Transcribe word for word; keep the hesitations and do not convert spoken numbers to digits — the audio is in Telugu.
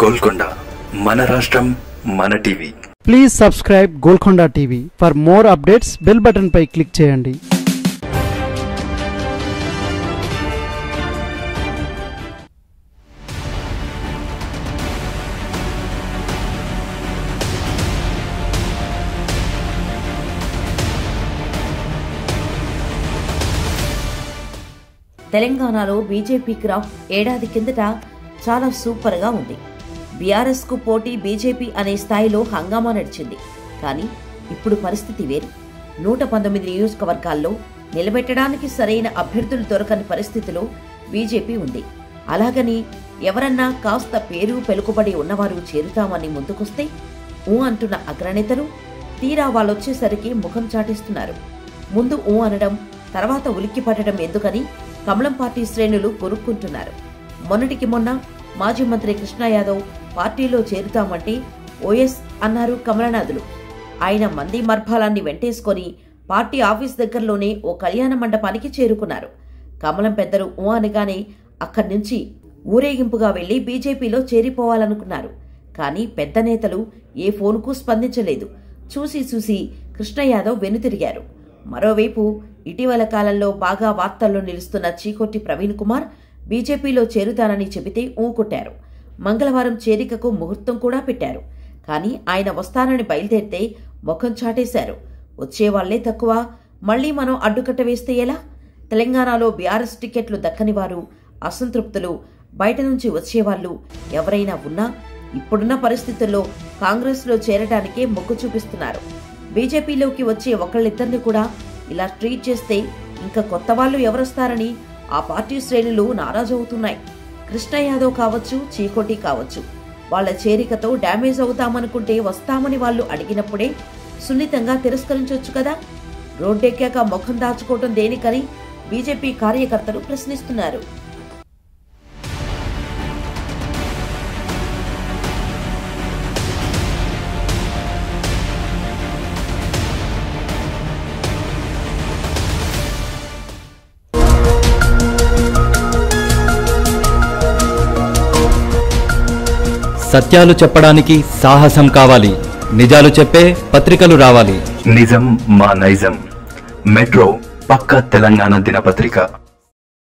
గోల్కొండ మన రాష్ట్రం మన TV. Please subscribe Golconda TV. For more updates bell button పై క్లిక్ చేయండి. తెలంగాణలో బీజేపీ క్రాఫ్ ఏడాది కిందట చాలా సూపర్ గా ఉంది. బీఆర్ఎస్ కు పోటీ బీజేపీ అనే స్థాయిలో హంగామా నడిచింది. కానీ ఇప్పుడు పరిస్థితి వేరు. నూట పంతొమ్మిది నియోజకవర్గాల్లో నిలబెట్టడానికి సరైన అభ్యర్థులు దొరకని పరిస్థితిలో బీజేపీ ఉంది. అలాగని ఎవరన్నా కాస్త పేరు పెలుకుబడి ఉన్నవారు చేరుతామని ముందుకొస్తే ఊ అంటున్న అగ్రనేతలు తీరా వాళ్ళొచ్చేసరికి ముఖం చాటేస్తున్నారు. ముందు ఊ అనడం, తర్వాత ఉలిక్కి పడడం ఎందుకని కమలం పార్టీ శ్రేణులు కొనుక్కుంటున్నారు. మొన్నటికి మొన్న మాజీ మంత్రి కృష్ణ యాదవ్ పార్టీలో చేరుతామంటే ఓఎస్ అన్నారు కమలనాథులు. ఆయన మంది మర్భాలాన్ని వెంటేసుకొని పార్టీ ఆఫీస్ దగ్గరలోనే ఓ కళ్యాణ మండపానికి చేరుకున్నారు. కమలం పెద్దలు ఊ అనగానే అక్కడి నుంచి ఊరేగింపుగా వెళ్లి బీజేపీలో చేరిపోవాలనుకున్నారు. కానీ పెద్ద నేతలు ఏ ఫోన్కు స్పందించలేదు. చూసి చూసి కృష్ణ యాదవ్ వెనుతిరిగారు. మరోవైపు ఇటీవల కాలంలో బాగా వార్తల్లో నిలుస్తున్న చీకొట్టి ప్రవీణ్ కుమార్ బీజేపీలో చేరుతానని చెబితే ఊకొట్టారు. మంగళవారం చేరికకు ముహూర్తం కూడా పెట్టారు. కానీ ఆయన వస్తానని బయలుదేరితే ముఖం చాటేశారు. వచ్చేవాళ్లే తక్కువ, మళ్లీ మనం అడ్డుకట్ట వేస్తే ఎలా? తెలంగాణలో బీఆర్ఎస్ టికెట్లు దక్కని వారు, అసంతృప్తులు, బయట నుంచి వచ్చేవాళ్లు ఎవరైనా ఉన్నా ఇప్పుడున్న పరిస్థితుల్లో కాంగ్రెస్లో చేరడానికే మొగ్గు చూపిస్తున్నారు. బీజేపీలోకి వచ్చే ఒకళ్ళిద్దరిని కూడా ఇలా ట్రీట్ చేస్తే ఇంకా కొత్త వాళ్లు ఎవరొస్తారని ఆ పార్టీ శ్రేణులు నారాజవుతున్నాయి. కృష్ణ యాదవ్ కావచ్చు, చీకోటి కావచ్చు, వాళ్ల చేరికతో డ్యామేజ్ అవుతామనుకుంటే వస్తామని వాళ్లు అడిగినప్పుడే సున్నితంగా తిరస్కరించొచ్చు కదా. రోడ్డెక్కాక ముఖం దాచుకోవటం దేనికని బీజేపీ కార్యకర్తలు ప్రశ్నిస్తున్నారు. సత్యాలు చెప్పడానికి సాహసం కావాలి. నిజాలు చెప్పే పత్రికలు రావాలి. నిజం మా నైజం. మెట్రో పక్క తెలంగాణ దినపత్రిక.